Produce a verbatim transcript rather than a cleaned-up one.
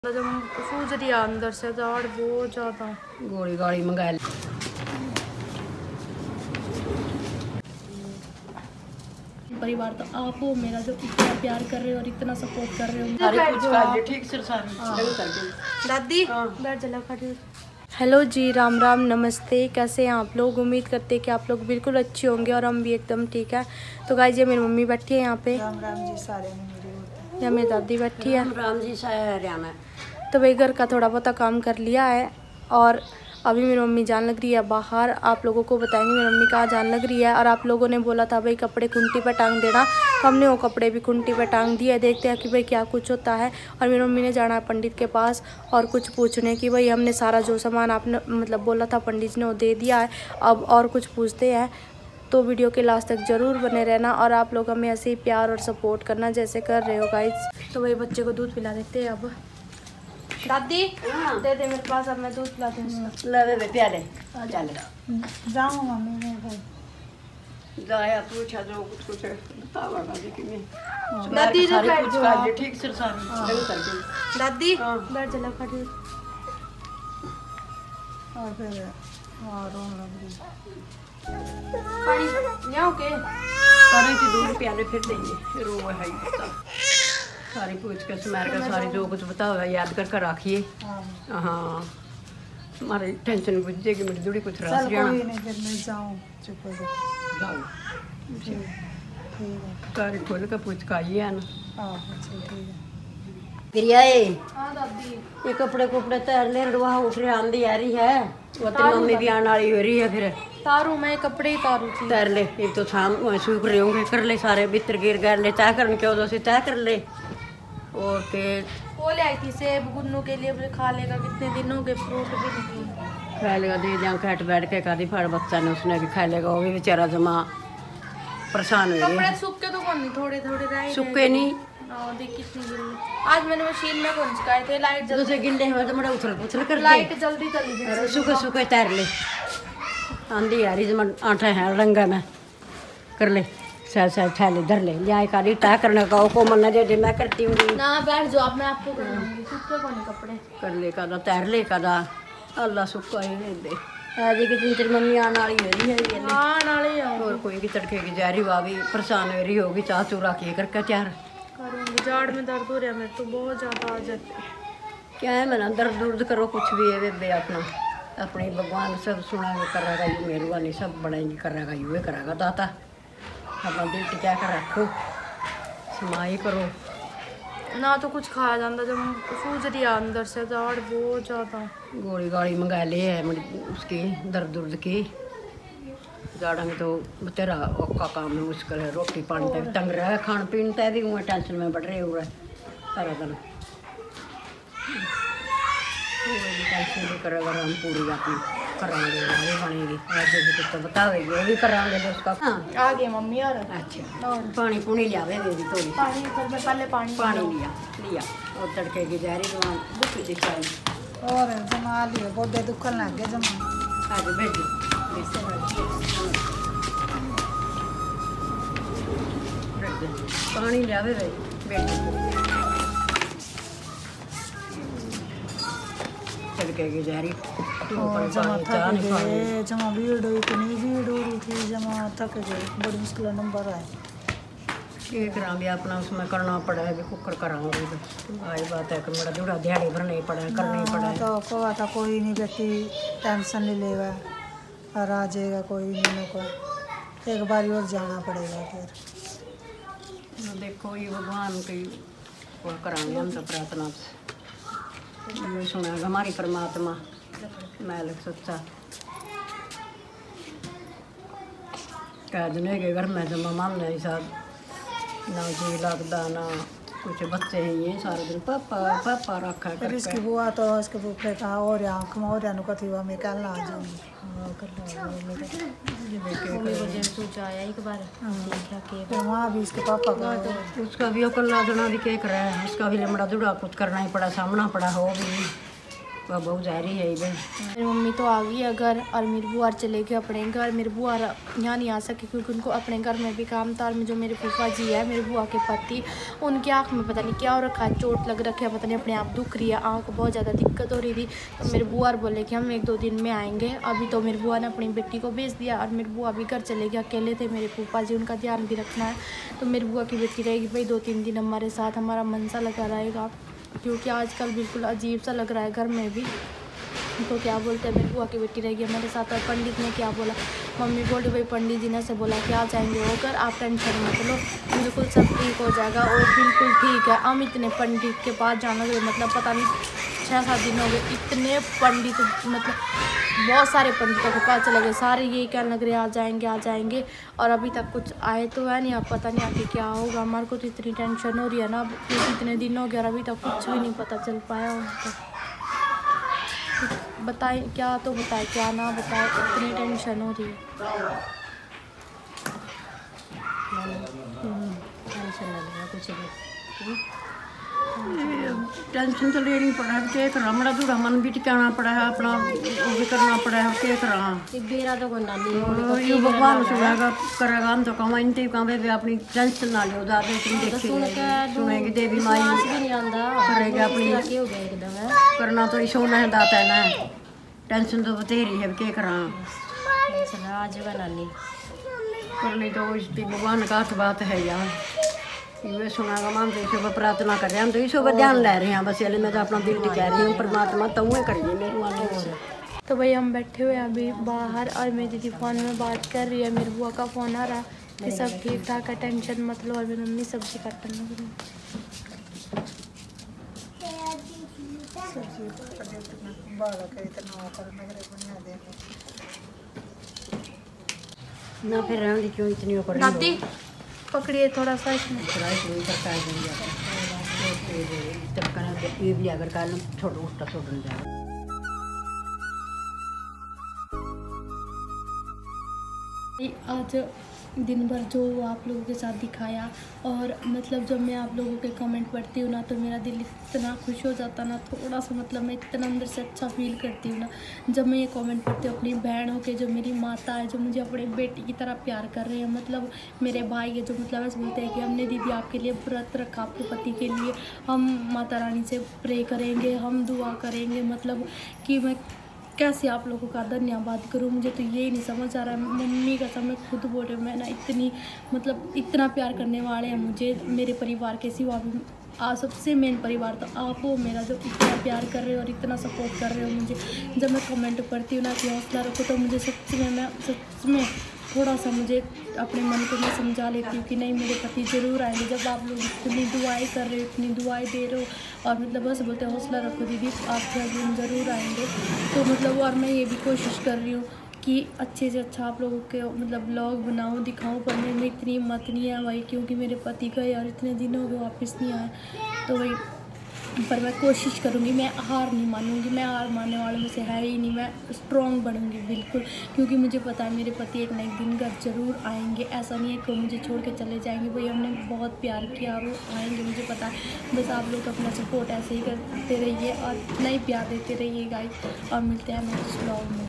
जब सूझ रही है अंदर से दाढ़ बहुत ज्यादा गोली गाड़ी मंगा ली। परिवार तो आप हो मेरा, जो इतना प्यार कर रहे हो और इतना सपोर्ट कर रहे हो। ठीक से दादी बैठ चला खड़ी। हेलो जी, राम राम, नमस्ते। कैसे हैं आप लोग? उम्मीद करते हैं कि आप लोग बिल्कुल अच्छे होंगे और हम भी एकदम ठीक है। तो गाइस, ये मेरी मम्मी बैठी है यहाँ पे। राम राम जी सारे मेरी। यहाँ मेरी दादी बैठी है। राम राम जी सारे में। तो भाई घर का थोड़ा बहुत काम कर लिया है और अभी मेरी मम्मी जान लग रही है बाहर। आप लोगों को बताएंगे मेरी मम्मी कहाँ जान लग रही है। और आप लोगों ने बोला था भाई कपड़े खूंटी पर टांग देना, तो हमने वो कपड़े भी खूंटी पर टांग दिए। देखते हैं कि भाई क्या कुछ होता है। और मेरी मम्मी ने जाना है पंडित के पास और कुछ पूछने की। भाई हमने सारा जो सामान आपने मतलब बोला था पंडित ने वो दे दिया है, अब और कुछ पूछते हैं। तो वीडियो के लास्ट तक ज़रूर बने रहना और आप लोग हमें ऐसे ही प्यार और सपोर्ट करना जैसे कर रहे हो गाइस। तो भाई बच्चे को दूध पिला देते हैं। अब दादी दे दे मेरे पास, अब मैं दूध पिला दूँ। लवे बे प्यारे चल जाओ मम्मी मैं जाया पूछा जो कुछ कुछ बतावा दादी कि मैं दादी सारी बैठ कुछ जाओ का आप। ये ठीक से सारी लगे कर दे। दादी हाँ। बैठ चला खड़ी। और फिर और रोन लग रही। पानी यहाँ के सारे की दूध प्याले फिर देंगे रो है ही सारी पूछ के स्मैर का सारी जो कुछ बताओ याद कर कर रखिए। हाँ हाँ हमारी टेंशन बुझ जाएगी, मेरी दूरी कुछ चल रस कोई जाना नहीं, फिर मैं जाऊँ चुप हो जाओ। जाओ ठीक है। सारी खोल के पूछ का आइए ना। हाँ चल ठीक है। गिरियाए हाँ दादी ये कपड़े कुपड़े तैर ले रडवा उठ रही आंधी आ रही है। वो तेरी मम्मी भी आने वाली हो रही है, फिर तारू मैं कपड़े ही तारू थी। तैर ले। एक तो शाम सूख रहे होंगे, कर ले सारे बितर गिर गए ले तय करने के उधर से तय कर ले। और के वो ले आई थी सेब गुन्नू के लिए, खा लेगा कितने दिनों के, फ्रूट भी निकली। खा लेगा दे जाऊँ कैट बैठ के कादी फाड़ बच्चा ने उसने भी खा लेगा, वो भी बेचारा जमा परेशान हो कपड़े गया। सूखे तो कौन नहीं, थोड़े थोड़े रह सूखे नहीं हाँ, देख कितनी गिल्ली। आज मैंने मशीन में कौन सिखाए थे, लाइट जल्दी दूसरे गिल्ले में तो बड़ा उछल पुछल कर लाइट जल्दी चली गई। दे सूखे सूखे तैर ले। आंधी आ रही जमा आटा है रंगा में कर ले सह सह थैले धर ले यहाँ एक आधी तय करने का को मन दे दे मैं करती हूँ ना बैठ जाओ, अब मैं आपको कर दूंगी। सूखे कौन है कपड़े कर ले कदा तैर ले कदा अल्लाह सुखा ही दे। आज की दिन तेरी मम्मी आने वाली हो रही है ये ले। हाँ नाले आओ और कोई की तड़के की जा रही वह भी परेशान हो रही होगी, चाह चूरा के करके तैयार करूँगी। जाड़ में दर्द हो रहा है मेरे तो बहुत ज़्यादा। आज क्या है मैंने दर्द दुर्द करो कुछ भी है बेबे अपना अपनी भगवान सब सुना करेगा यू मेहरबानी सब बढ़ाएंगे करेगा यू करेगा दाता। अपना दिल टिका कर रखो समाई करो ना तो कुछ खाया जाता, जब सूझ रही है अंदर से दाढ़ बहुत ज़्यादा। गोली गाड़ी मंगा ले है मेरी उसकी दर्द दुर्द की। जाड़ा में तो तेरा औखा काम है, मुश्किल है, रोटी पानी तक तंग रहा है, खान पीन तय भी हुआ टेंशन में बढ़ रहे हुए सारा दिन। टेंशन भी करेगा हम पूरी अपनी कराएंगे वो बनेगी आज भी तो बतावेगी वो भी कराएंगे तो उसका। हाँ आ गए मम्मी और अच्छा और पानी पुनी लियावे दीदी थोड़ी पानी घर में पहले पानी पानी लिया लिया और तड़के की जा रही वहाँ दुखी दिखाई और जमा लिए गोडे दुखन लग गए जमा। आज भेजी पानी लियावे भाई बेटी तड़के की जा रही और जमा थक गए, जमा भीड़ हुई इतनी भीड़ हो रही थी, जमा थक गए, बड़ी मुश्किल नंबर आए। ये करा भी अपना उसमें करना पड़ा है भी कुकर कराऊंगी आई बात है कि मेरा जुड़ा दिहाड़ी भरना ही पड़ा है करना ही पड़ा है। तो कहा था कोई नहीं बेटी टेंशन नहीं लेगा और आ जाएगा कोई नहीं को एक बार और जाना पड़ेगा फिर। देखो ये भगवान की वो कराएंगे हम तो प्रार्थना से ये सुनेगा हमारी परमात्मा मालिक सच्चा। कह दुनिया के घर में जमा मामला ही साहब ना जी लगता ना कुछ बच्चे हैं ये सारे दिन पापा पापा रखा फिर इसकी बुआ तो इसके बुफे कहा और आँख में और कथी हुआ मैं कल आ जाऊँगी। फिर वहाँ भी इसके पापा का उसका भी कल्ला जना भी क्या रहा है, उसका भी लमड़ा जुड़ा कुछ करना ही पड़ा, सामना पड़ा हो भी वह बहुत जा रही है इधर। मेरी मम्मी तो आ गई है घर और मेरी बुआ चले गए अपने घर। मेरी बुआ यहाँ नहीं आ सकी क्योंकि उनको अपने घर में भी काम था। और जो मेरे फूफा जी है मेरी बुआ के पति, उनकी आँख में पता नहीं क्या हो रखा है, चोट लग रखी है, पता नहीं अपने आप दुख रही है, आँख बहुत ज़्यादा दिक्कत हो रही थी। तो मेरे बुआ बोले कि हम एक दो दिन में आएँगे। अभी तो मेरी बुआ ने अपनी बेटी को भेज दिया और मेरी बुआ भी घर चले गए। अकेले थे मेरे फूफा जी, उनका ध्यान भी रखना है। तो मेरी बुआ की बेटी रहेगी भाई दो तीन दिन हमारे साथ, हमारा मन सा लगा रहेगा क्योंकि आजकल बिल्कुल अजीब सा लग रहा है घर में भी। तो क्या बोलते हैं, मेरी बुआ की बेटी रहेगी हमारे साथ। और पंडित ने क्या बोला, मम्मी बोली भाई पंडित जी ने से बोला कि आ जाएंगे होकर, आप टेंशन मत लो, बिल्कुल सब ठीक हो जाएगा और बिल्कुल ठीक है। हम इतने पंडित के पास जाना गए, मतलब पता नहीं छः सात दिन हो गए, इतने पंडित मतलब बहुत सारे पंडितों के पास चले गए, सारे यही कहने लग रहे आ जाएंगे आ जाएंगे और अभी तक कुछ आए तो है नहीं। अब पता नहीं आगे क्या होगा। हमारे को तो इतनी टेंशन हो रही है ना, क्योंकि इतने दिन हो गया और अभी तक कुछ भी नहीं पता चल पाया उनको। बताए क्या तो बताए क्या ना बताए, इतनी टेंशन हो रही है। टेंशन लग रहा है कुछ भी, टेंशन तो लेनी पड़ा है। क्या करा, हमारा दूर मन भी टिकाना पड़ा है, अपना वो भी करना पड़ा है। क्या करा बेरा तो ये भगवान सुनेगा करेगा, हम तो कमाइन ते काम पे अपनी टेंशन ना लियो ज़्यादा, तुम देखिए सुनेगी देवी माई करेगा अपनी करना तो सोना है दाता है ना। टेंशन तो बतेरी है, क्या करा आज नानी करनी तो इसकी भगवान का हाथ बात है यार। ये सुनागा हम तो ईश्वर पर प्रार्थना कर रहे हैं, हम तो ईश्वर पर ध्यान ले रहे हैं बस। ये मैं तो अपना दिल टिका रही हूँ, परमात्मा तुम करिए मेरे वाले। तो भाई हम बैठे हुए हैं अभी बाहर और मेरी दीदी फ़ोन में बात कर रही है। मेरी बुआ का फ़ोन आ रहा है कि सब ठीक ठाक है, टेंशन मत लो। और मेरी मम्मी सब्जी काटने लग रही ना फिर रहने क्यों इतनी ऊपर दादी पकड़िए थोड़ा सा इसमें। ये भी अगर काल छोड़ो उसका छोड़ने जाए। आज दिन भर जो आप लोगों के साथ दिखाया और मतलब जब मैं आप लोगों के कमेंट पढ़ती हूँ ना तो मेरा दिल इतना खुश हो जाता ना, थोड़ा सा मतलब मैं इतना अंदर से अच्छा फील करती हूँ ना जब मैं ये कमेंट पढ़ती हूँ। अपनी बहनों के जो मेरी माता है जो मुझे अपने बेटी की तरह प्यार कर रहे हैं, मतलब मेरे भाई है जो मतलब ऐसे बोलते हैं कि हमने दीदी आपके लिए व्रत रखा, आपके पति के लिए, हम माता रानी से प्रे करेंगे, हम दुआ करेंगे। मतलब कि मैं कैसे आप लोगों का धन्यवाद करूँ, मुझे तो यही नहीं समझ आ रहा है। मम्मी का समय खुद बोल रहे मैं ना इतनी मतलब इतना प्यार करने वाले हैं मुझे मेरे परिवार के सिवा भी। आ सबसे मेन परिवार तो आप हो मेरा, जो इतना प्यार कर रहे हो और इतना सपोर्ट कर रहे हो मुझे। जब मैं कमेंट पढ़ती हूँ ना कि हौसला रखो तो मुझे सच में मैं सच में थोड़ा सा मुझे अपने मन को मैं समझा लेती हूँ कि नहीं मेरे पति ज़रूर आएंगे। जब आप लोग इतनी दुआएं कर रहे हो, इतनी दुआएं दे रहे हो और मतलब बस बोलते हैं हौसला रखो दीदी आप जब ज़रूर आएंगे। तो मतलब और मैं ये भी कोशिश कर रही हूँ कि अच्छे से अच्छा आप लोगों के मतलब ब्लॉग बनाऊँ दिखाऊँ, पर में इतनी हिम्मत नहीं है भाई क्योंकि मेरे पति गए और इतने दिन हो गए वापस नहीं आए। तो वही पर मैं कोशिश करूँगी, मैं हार नहीं मानूंगी, मैं हार मानने वालों में से है ही नहीं, मैं स्ट्रॉन्ग बनूंगी बिल्कुल। क्योंकि मुझे पता है मेरे पति एक ना एक दिन घर ज़रूर आएंगे। ऐसा नहीं है कि मुझे छोड़ के चले जाएंगे, भाई हमने बहुत प्यार किया और वो आएंगे मुझे पता है। बस आप लोग अपना सपोर्ट ऐसे ही करते रहिए और इतना ही प्यार देते रहिए गाइस। और मिलते हैं नेक्स्ट ब्लॉग में।